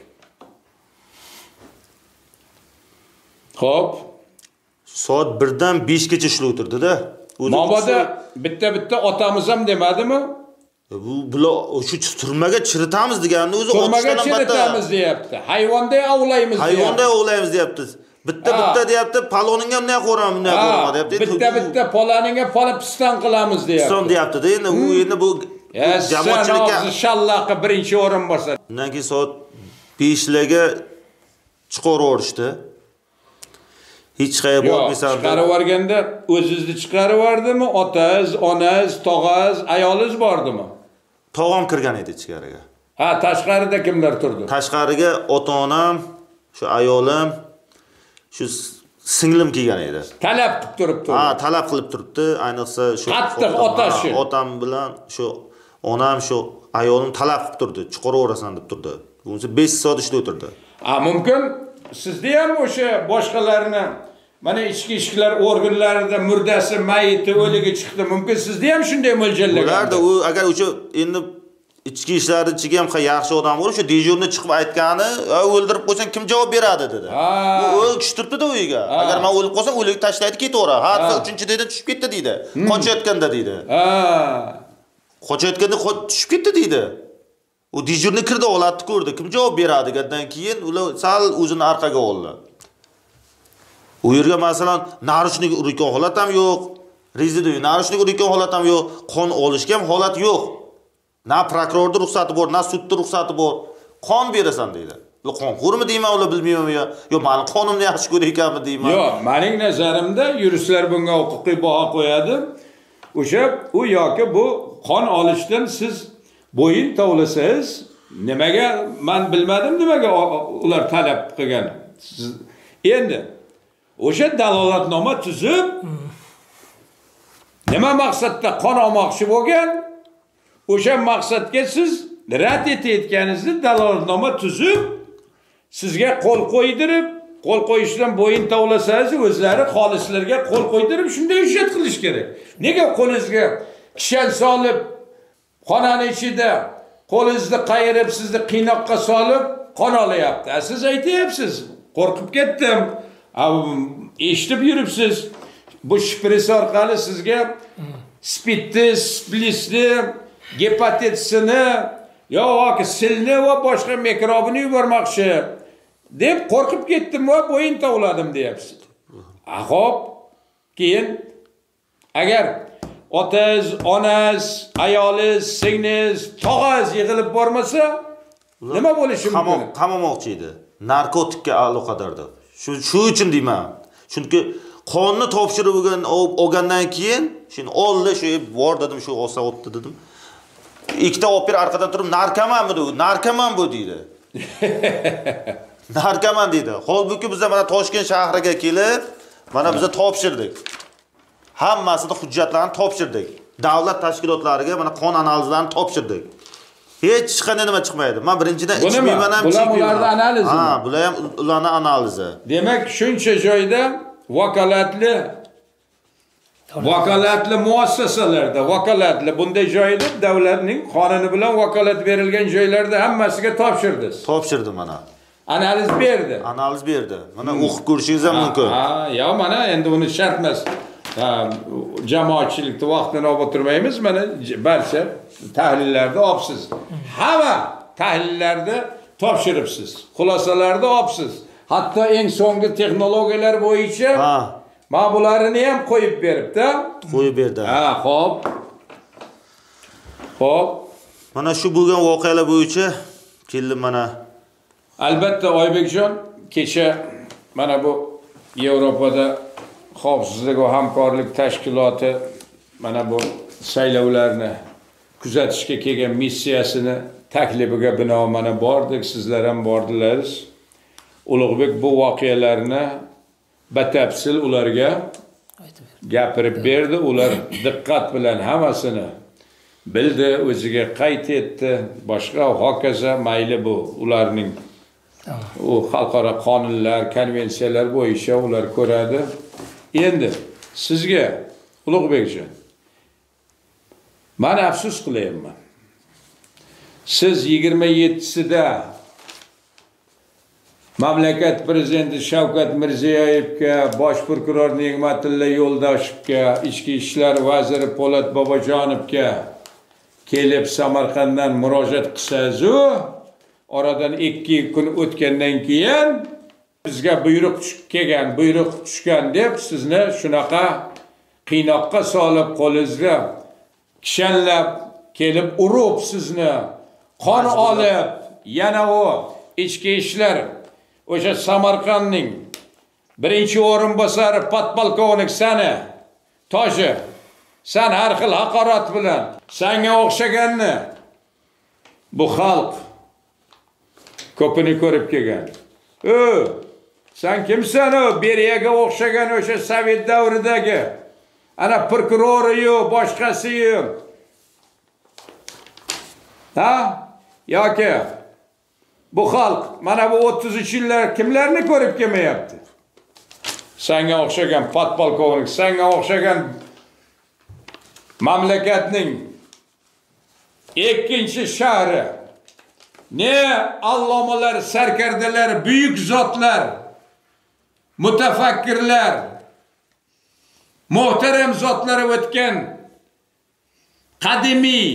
Xo'p, soat birdan beshgacha ishlab o'tirdi-da. Mabodo bitta-bitta otamiz ham demadimi? Bu bular shu turmaga chiritamiz deganni o'zi turmaga chiritamiz deyapti. Hayvonday ovlaymiz deyapti. Hayvonday ovlaymiz deyapti. Bitta-bitta deyapti, paloningga bunday qo'raman, bunday qo'raman deyapti. Bitta-bitta paloningga pala piston qilamiz deyapti. Piston deyapti-da. Endi u endi bu jamoatchilikka inshaalloh birinchi o'rin bo'lsa. Undan keyin soat beshlarga chiqarib yuborishdi. Hech qayerga bormaysan. Chiqarib yuborganda o'zingizni chiqarib yubordimi? Otangiz, onangiz, tog'angiz, ayolingiz bordimi? Tog'am kirgan edi ichkariga. Ha, tashqarida kimlar turdi? Tashqariga ota-onam, shu ayolim, shu singlim kelgan edi. Talab qilib turibdi. Ha, talab qilib turibdi. Ayniqsa shu qattiq otashi. Otam bilan shu onam, shu ayolim talab qilib turdi. Chiqaraverasan deb turdi. Bunisi besh soat ishlab o'tirdi. Ha, mumkin sizda ham o'sha boshqalarni mana ichki ishlar organlarida murdasi, mayiti, o'ligi chiqdi. Mumkin sizda ham shunday mo'ljallagan. Ularda u agar o'sha endi ichki ishlar ichiga ham yaxshi odam bo'lib, o'sha dejurni chiqib aytgani, o'ldirib qo'ysang kim javob beradi dedi. U o'l tushtiribdi-da uyiga. Agar men o'lib qolsam, o'likni tashlaydi ketaveradi. Ha, uchinchi deydi tushib ketdi deydi. Qochayotganda deydi. Ha. Qochayotganda tushib ketdi deydi. U dejurni kirdi, olatni ko'rdi. Kim javob beradi degandan keyin ular sal o'zini orqaga oldi. U yerga masalan narushnik urgan holat ham yo'q. Rezida narushnik urgan holat ham yo'q. Qon olishga ham holat yo'q. Na prokurorning ruxsati bor, na sudning ruxsati bor. Qon berasan deydi. Yo qon ko'rmi deyman, ular bilmayman yo. Yo meni qonimni yaxshi ko'rar ekanmi deyman. Yo'q, mening nazarimda yuristlar bunga huquqiy baho qo'yadi. O'sha u yoki bu qon olishdan siz bo'yin tovlasangiz, nimaga men bilmadim, nimaga ular talab qilgan. Endi o'sha dalolatnoma tuzib nima maqsadda qon olmoqchi bo'lgan, o'sha maqsadga siz rad etayotganingizni dalolatnoma tuzib, sizga qo'l qo'ydirib, qo'l qo'yishdan bo'yin tovlasangiz, o'zlari xolislarga qo'l qo'ydirib shunday hujjat qilish kerak. Nega qo'lingizga kishan solib, xonani ichida qo'lingizni qayirib, sizni qiynoqqa solib qon olyapti. Siz aytayapsiz, qo'rqib ketdim. Eshitib yuribsiz. Bu shpris orqali sizga spidni, splisni, gepatitsini yoki silni va boshqa mikrobini yubormoqchi deb qo'rqib ketdim va bo'yin tovladim deyapsiz. A xo'p, keyin agar otangiz, onangiz, ayolingiz, singlingiz, tog'angiz yig'ilib bormasa, nima bo'lishi mumkin? Qamamoqchi edi. Narkotikka aloqadordir. Shu shu uchun deyman. Chunki qonni topshirib olgandan keyin, shin oldi, shu bor dedim, shu olsa o'tdi dedim. Ikkita opera orqadan turib, narkomanmi dedi. Narkoman bu deydi. Narkoman deydi. Holbuki biz mana Toshkent shahriga kelib, mana biz topshirdik. Hammasini hujjatlarni topshirdik. Davlat tashkilotlariga mana qon analizlarini topshirdik. Hech qanday nima chiqmaydi. Men birinchidan ichmayman ham, chekmayman. Bularning analizi. Ha, bular ham ularning analizi. Demak, shuncha joyda vakolatli vakolatli muassasalarda, vakolatli bunday joyda davlatning qonuni bilan vakolat berilgan joylarda hammasiga topshirdiz. Topshirdim mana. Analiz berdi. Analiz berdi. Mana o'qib ko'rishingiz ham mumkin. Ha, yo mana endi uni shart emas. Jamoatchilikni vaqtini olib o'tirmaymiz. Mana barcha tahlillarda olibsiz. Hamma tahlillarda topshiribsiz. Xulosalarda olibsiz. Hatto eng so'nggi texnologiyalar bo'yicha ha, mana bularni ham qo'yib beribdi. Qo'yib berdi. Ha, xo'p. Xo'p. Mana shu bo'lgan voqealar bo'yicha keldim mana. Albatta Oybekjon, kecha mana bu Yevropada xavfsizlik va hamkorlik tashkiloti mana bu saylovlarni kuzatishga kelgan missiyasini taklifiga binoan mana bordik, sizlar ham bordilaringiz. Ulug'bek bu voqealarni batafsil ularga gapirib berdi. Ular diqqat bilan hammasini bildi, o'ziga qayd etdi. Boshqa hokazo mayli bu ularning u xalqaro qonunlar, konvensiyalar bo'yicha ular ko'radi. Endi sizga Ulug'bekjon, men afsus qilayapman. Siz yigirma yettisida mamlakat prezidenti Shavkat Mirziyoyevga, bosh prokuror Ne'matilla Yo'ldoshevga, ichki ishlar vaziri Po'lat Bobojonovga kelib Samarqanddan murojaat qilsangiz-u, oradan ikki kun o'tgandan keyin bizga buyruq tushib kelgan, buyruq tushgan deb sizni shunaqa qiynoqqa solib, qo'lingizga kishanlab kelib urib sizni qon olib, yana o ichki ishlar o'sha Samarqandning birinchi o'rinbosari podpolkovnik sani toji, sen har xil haqorat bilan senga o'xshaganni bu xalq ko'pini ko'rib kelgan. O, sen kimsan o? Beriyaga o'xshagan o'sha Sovet davridagi ana prokurori-yu, boshqasi-yu. Ha? Yoki bu xalq mana bu o'ttiz uch yillar kimlarni ko'rib kelmayapti? Senga o'xshagan podpolkovnik, senga o'xshagan mamlakatning ikkinchi shahri, ne allomalar, sarkardalar, buyuk zotlar, mutafakkirlar, muhtaram zotlar o'tgan qadimiy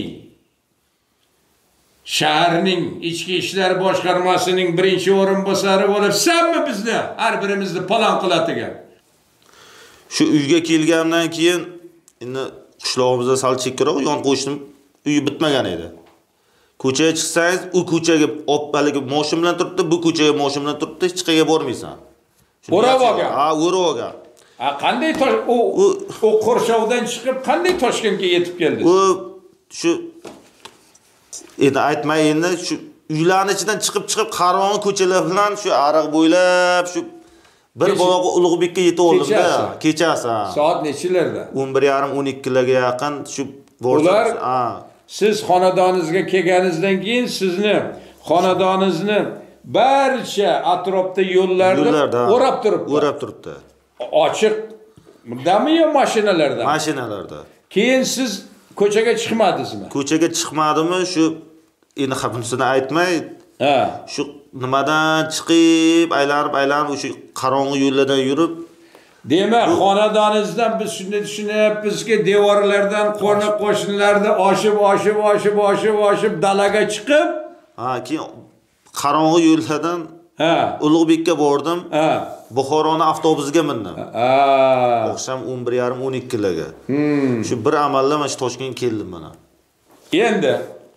shaharning ichki ishlar boshqarmasining birinchi o'rinbosari bo'lib, senmi bizni har birimizni palon qiladigan? Shu uyga kelgandan keyin endi qishlog'imizda sal chekkaroq yon qo'shnim uyi bitmagan edi. Ko'chaga chiqsangiz, u ko'chaga opbaligi mashina bilan turibdi, bu ko'chaga mashina bilan turibdi, hech qayerga bormaysan. O'rab olgan. Ha, o'rab olgan. Ha, qanday u u Qo'rshovdan chiqib qanday Toshkentga yetib keldi? U shu endi aytmay endi shu uylarning ichidan chiqib chiqib qarong'i ko'chalar bilan shu ariq bo'ylab shu bir bog'i Ulug'bekka yetib oldim-da, kechasi. Soat nechilarda? o'n bir yarim o'n ikki larga yaqin shu ular siz xonadoningizga kelganingizdan keyin sizni xonadoningizni barcha atrofda yo'llarda o'rab turibdi. O'rab turibdi. Ochiq dami yo mashinalarda? Mashinalarda. Keyin siz ko'chaga chiqmadingizmi? Ko'chaga chiqmadimmi? Shu endi xafinsini aytmay, ha, shu nimadan chiqib, aylanib, aylanib o'sha qarong'i yo'llardan yurib, demak, xonadoningizdan biz shunday tushunyapmizki, devorlardan qo'ni qo'shnilarda oshib, oshib, oshib, oshib, oshib dalaga chiqib, ha, keyin qarong'i yo'llardan ha, Ulug'bekka bordim. Ha, Buxoroning avtobusiga mindim. Ha, oqshom o'n bir yarim o'n ikki larga. Hmm. Shu bir amallab mana shu Toshkentga keldim mana. Endi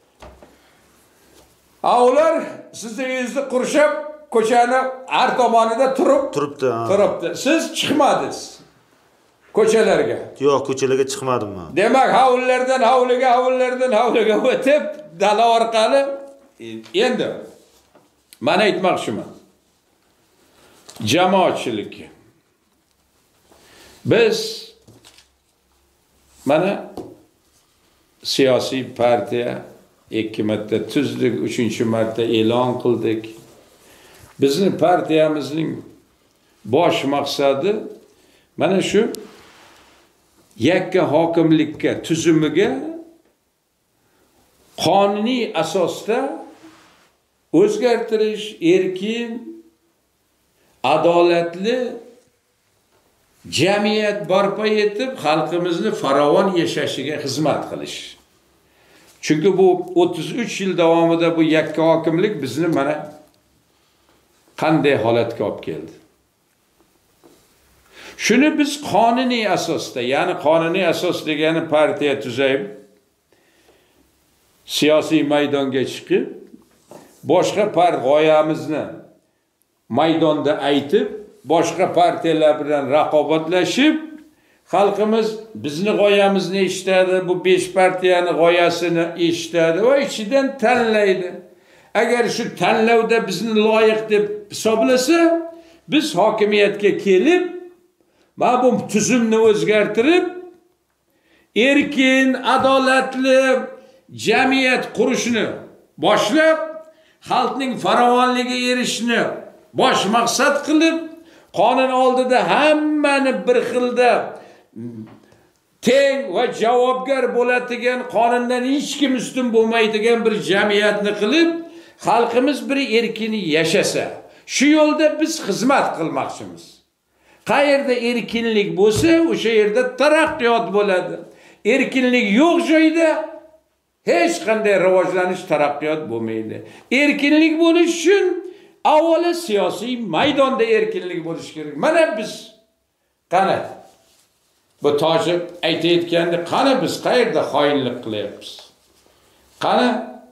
avlar sizni uyingizni qurshab, ko'chani har tomonida turib, turibdi. Turibdi. Siz chiqmadingiz ko'chalarga. Yo'q, ko'chalarga chiqmadim men. Demak, hovlilardan hovliga, hovlilardan hovliga o'tib, dala orqali endi men aytmoqchiman. Jamoatchilik. Biz mana siyosiy partiya ikki marta tuzdik, uchinchi marta e'lon qildik. Bizni partiyamizning bosh maqsadi mana shu yakka hokimlikka tuzumiga qonuniy asosda o'zgartirish, erkin, adolatli jamiyat barpo etib, xalqimizni farovon yashashiga xizmat qilish. Chunki bu o'ttiz uch yil davomida bu yakka hokimlik bizni mana qanday holatga olib keldi. Shuni biz qonuniy asosda, ya'ni qonuniy asos degani partiya tuzayib, siyosiy maydonga chiqib, boshqa part g'oyamizni maydonda aytib, boshqa partiyalar bilan raqobatlashib, xalqimiz bizni g'oyamizni eshitadi, bu besh partiyani g'oyasini eshitadi va ichidan tanlaydi. Agar shu tanlovda bizni loyiq deb hisoblasa, biz hokimiyatga kelib, mana bu tuzumni o'zgartirib, erkin, adolatli jamiyat qurishni boshlab, xalqning farovonligiga erishishni bosh maqsad qilib, qonun oldida hammani bir xilda teng va javobgar bo'ladigan, qonundan hech kim ustun bo'lmaydigan bir jamiyatni qilib, xalqimiz bir erkin yashasa, shu yo'lda biz xizmat qilmoqchimiz. Qayerda erkinlik bo'lsa, o'sha yerda taraqqiyot bo'ladi. Erkinlik yo'q joyda hech qanday rivojlanish, taraqqiyot bo'lmaydi. Erkinlik bo'lish uchun avvalo siyosiy maydonda erkinlik bo'lish kerak. Mana biz qani bu tojib aytayotganda, qani biz qayerda xoinlik qilyapmiz? Qani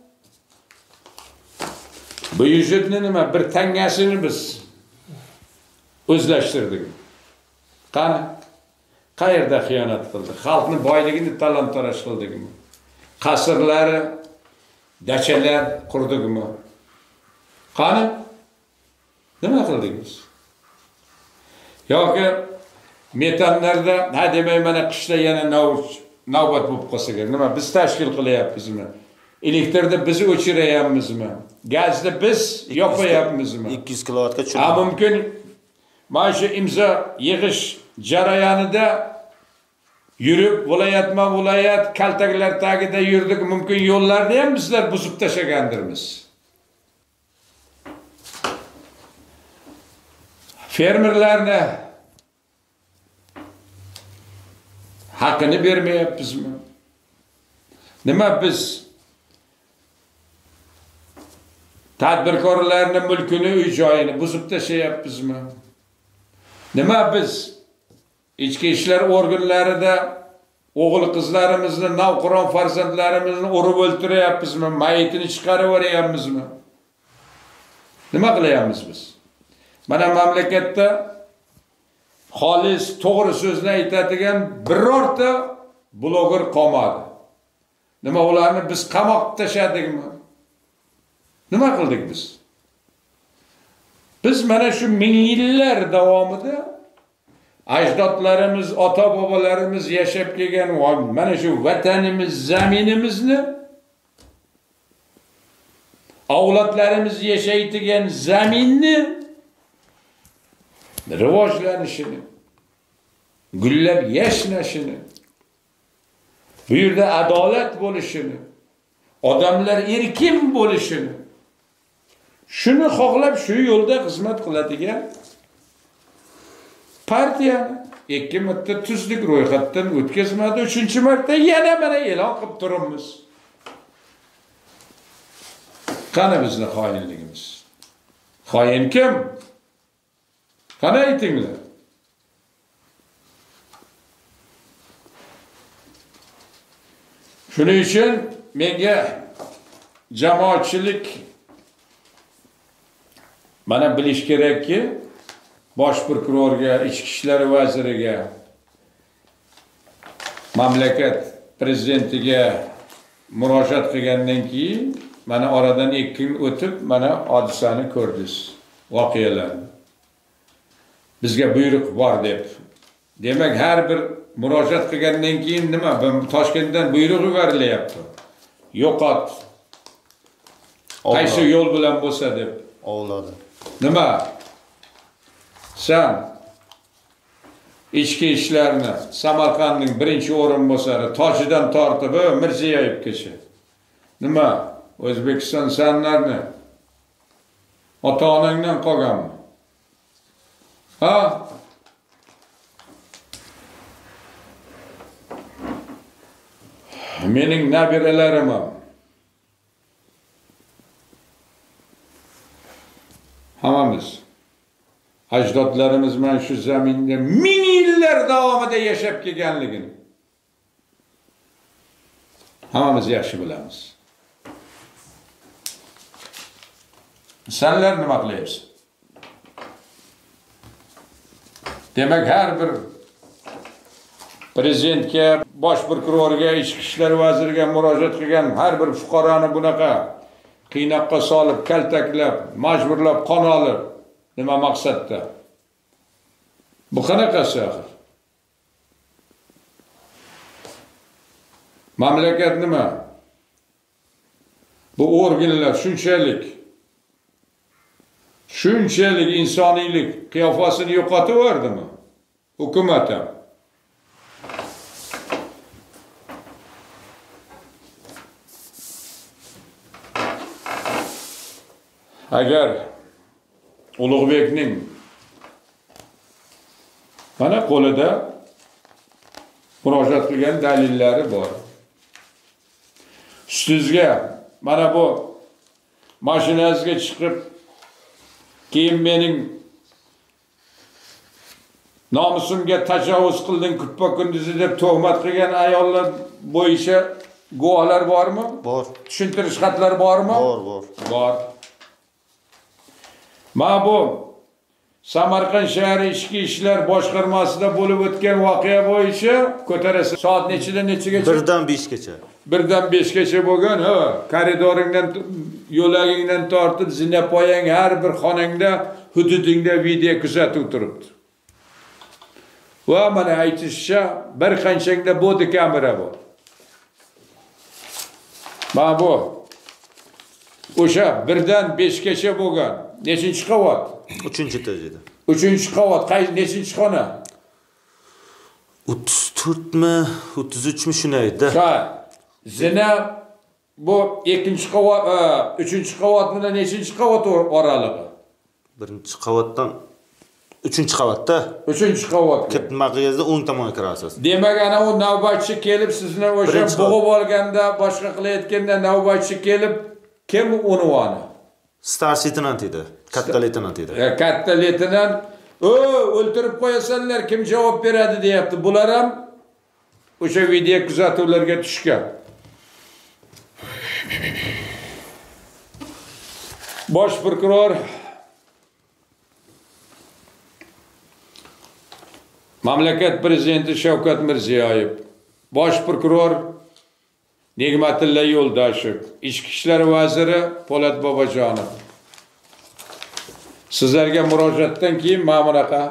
bu yuzutni nima bir tangasini biz o'zlashtirdik. Qani qayerda xiyonat qildik? Xalqni boyligini talon-taroj qildikmi? Qasrlari, dachalar qurdikmi? Qani nima qildik biz? Yoki metanlarda, ha demay mana qishda yana navbat bo'lib qolsa kerak. Nima biz tashkil qilyapmizmi? Elektrda biz o'chirayapmizmi? Gazda biz yopayapmizmi? ikki yuz kilovatga tushirdik. Ha mumkin mana shu imzo yig'ish jarayonida yurib, viloyatma viloyat kaltaklar tagida yurdik, mumkin yo'llarni ham bizlar buzib tashlagandirmiz. Fermerlarni haqqini bermayapmizmi? Nima biz tadbirkorlarni mulkini, uy joyini buzib tashlayapmizmi? Nima biz ichki ishlar organlarida o'g'il qizlarimizni, navqiron farzandlarimizni urib o'ltiryapmizmi? Mayitini chiqarib yuboryapmizmi? Nima qilyapmiz biz? Mana mamlakatda xolis, to'g'ri so'zni aytadigan birorta bloger qolmadi. Nima ularni biz qamoqqa tashladikmi? Nima qildik biz? Biz mana shu ming yillar davomida ajdodlarimiz, ota-bobolarimiz yashab kelgan mana shu vatanimiz, zaminimizni, avlodlarimiz yashaydigan zaminni rivojlanishini, gullab yashnashini, bu yerda adolat bo'lishini, odamlar erkin bo'lishini, shuni xohlab shu yo'lda xizmat qiladigan partiyani ikki marta tuzlik, ro'yxatdan o'tkazmadi, uchinchi marta yana mana e'lon qilib turibmiz. Qani bizni xoinligimiz? Xoin kim? Qani aytinglar? Shuning uchun menga jamoatchilik mana bilish kerakki, bosh prokurorga, ichki ishlar vaziriga, mamlakat prezidentiga murojaat qilgandan keyin mana oradan ikki kun o'tib mana hodisani ko'rdingiz, voqealarni. Bizga buyruq bor deb. Demak, har bir murojaat qilgandan keyin nima? Toshkentdan buyruq yuborilyapti. Yo'qot. Qaysi yo'l bilan bo'lsa deb. Ovladi. Nima? Sen ichki ishlarni Samarqandning birinchi o'rinbosari Tojidan tortib Mirziyoyevgacha. Nima? O'zbekiston sanlarni ota-onangdan qolganmi? Ha? Mening nabiralarim ham hammamiz ajdodlarimiz mana shu zaminda ming yillar davomida yashab kelganligini hammamiz yaxshi bilamiz. Senlar nima qilyapsiz? Demak, har bir prezidentga, bosh prokurorga, ichki ishlar vaziriga murojaat qilgan har bir fuqaroni bunaqa qiynoqqa solib, kaltaklab, majburlab, qon olib, nima maqsadda? Bu qanaqasi axir? Mamlakat nima? Bu organlar shunchalik shunchalik insoniylik qiyofasini yo'qotib yubordimi? Hukumat ham. Agar Ulug'bekning mana qo'lida murojaat qilgan dalillari bor. Ustingizga mana bu mashinangizga chiqib keyin mening nomusimga tajovuz qilding kuppa kunduzi deb tuhmat qilgan ayollar bo'yicha guvohlar bormi? Bor. Tushuntirish xatlari bormi? Bor, bor. Bor. Ma bu Samarqand shahar ichki ishlar boshqarmasida bo'lib o'tgan voqea bo'yicha ko'tarasiz. Soat nechidan nechigacha? birdan beshgacha. birdan beshgacha bo'lgan, ha, koridoringdan, yo'lagingdan tortib zinapoyang har bir xonangda, hududingda video kuzatuv turibdi. Va mana aytishcha, bir qanchangda bodi kamera bor. Mana bu o'sha birdan beshgacha bo'lgan. Nechinchi qavat? uchinchi etajida. uchinchi qavat, qaysi nechinchi xona? o'ttiz to'rt mi, o'ttiz uch mi shunaydi. Ha. Zina bu ikkinchi qavat, uchinchi qavat bilan nechinchi qavat oralig'i? Birinchi qavatdan uchinchi qavatda. uchinchi qavat. Kirma qiyozda o'ng tomonga kirasiz. Demak, ana u navbatchi kelib sizni o'sha bo'g'ib olganda, boshqa qilayotganda navbatchi kelib kim unvoni? Starshий leytenant edi. Katta leytenant edi. Katta leytenant, "O, o'ltirib qo'yasanlar, kim javob beradi?" deyapti. Bular ham o'sha video kuzatuvlarga tushgan. Bosh prokuror mamlakat prezidenti Shavkat Mirziyoyev, bosh prokuror Nigmatilla Yo'ldoshev, ichki ishlar vaziri Po'lat Bobojonov. Sizlarga murojaatdan keyin mana bunaqa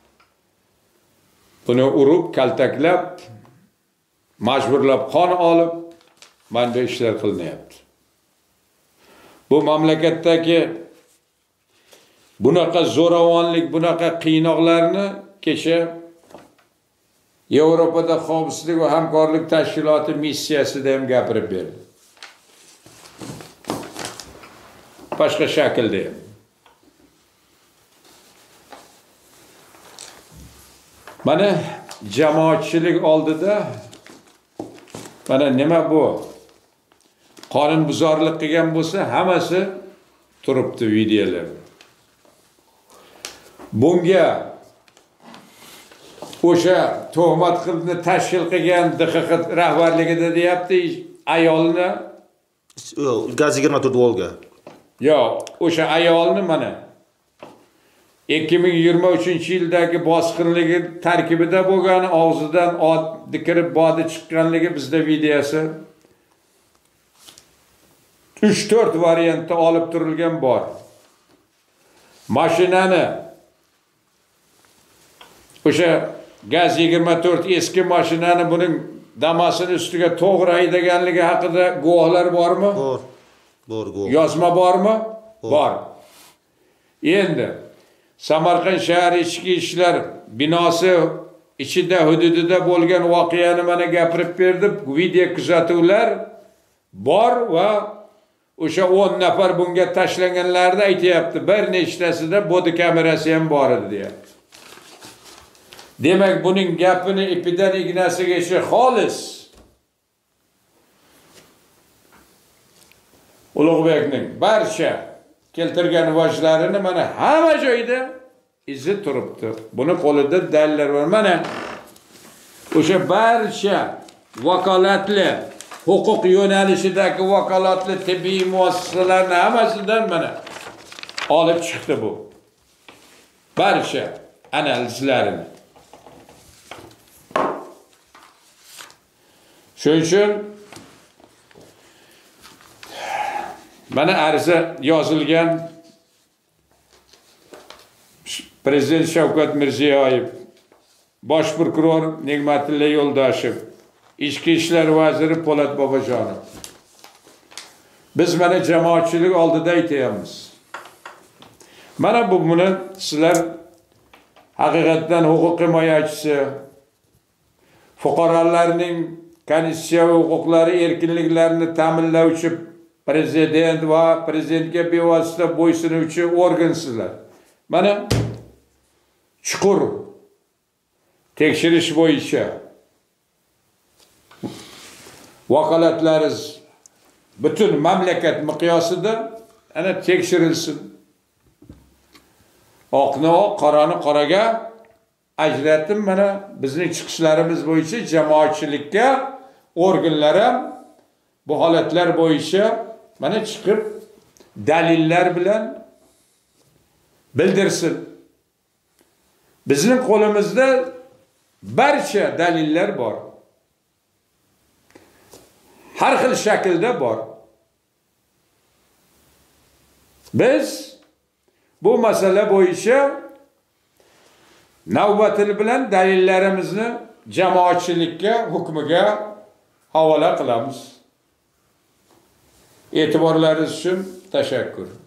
buni urib, kaltaklab, majburlab qon olib, bunday ishlar qilinyapti. Bu mamlakatdagi bunaqa zo'ravonlik, bunaqa qiynoqlarni kecha Yevropada xavfsizlik va hamkorlik tashkiloti missiyasida ham gapirib berdi. Boshqa shaklda ham. Mana jamoatchilik oldida mana nima bu? Qonunbuzarlik qilgan bo'lsa, hammasi turibdi videolar. Bunga o'sha tuhmat qilibni tashkil qilgan D X Q rahbarligida deyapti, ayolni, gaz yigirma to'rt Volga. Yo'q, o'sha ayolni mana ikki ming yigirma uchinchi yildagi bosqinligi tarkibida bo'lgan, og'zidan dikirib bodi chiqqanligi bizda videosi uch to'rt variantda olib turilgan bor. Mashinani o'sha gaz yigirma to'rt eski mashinani buning damasini ustiga to'g'ri haydaganligi haqida guvohlar bormi? Bor. Bor, guvoh. Yozma bormi? Bor. Endi Samarqand shahar ichki ishlar binosi ichida hududida bo'lgan voqeani mana gapirib berdim. Video kuzatuvlar bor va o'sha o'n nafar bunga tashlanganlarni aytayapti. Bir nechtasida bodi kamerasi ham bor edi deyapti. Demak, buning gapini ipidan ignasigacha xolis Ulug'bekning barcha keltirgan vojlarini mana hamma joyda izi turibdi. Buni qo'lida dalillar bor. Mana o'sha barcha vakolatli huquq yo'nalishidagi vakolatli tibbiy muassasalarning hammasidan mana olib chiqdi bu. Barcha analizlarini. Shuning uchun mana ariza yozilgan Prezident Shavkat Mirziyoyev, Bosh prokuror Nig'matilla Yo'ldoshev, Ichki ishlar vaziri Po'lat Bobojonov. Biz mana jamoatchilik oldida aytamiz. Mana bu buni sizlar haqiqatdan huquq himoyachisi, fuqarolarning konstitutsiyaviy huquqlari, erkinliklarini ta'minlovchi prezident va prezidentga bevosita bo'ysunuvchi organsizlar. Mana chuqur tekshirish bo'yicha vakolatlaringiz butun mamlakat miqyosida ana tekshirilsin. Oqni oq, qorani qoraga ajratib mana bizning chiqishlarimiz bo'yicha jamoatchilikka organlar ham bu holatlar bo'yicha mana chiqib dalillar bilan bildirsin. Bizning qo'limizda barcha dalillar bor. Har xil shaklda bor. Biz bu masala bo'yicha navbati bilan dalillarimizni jamoatchilikka, hukmiga havola qilamiz. E'tiborlaringiz uchun tashakkur.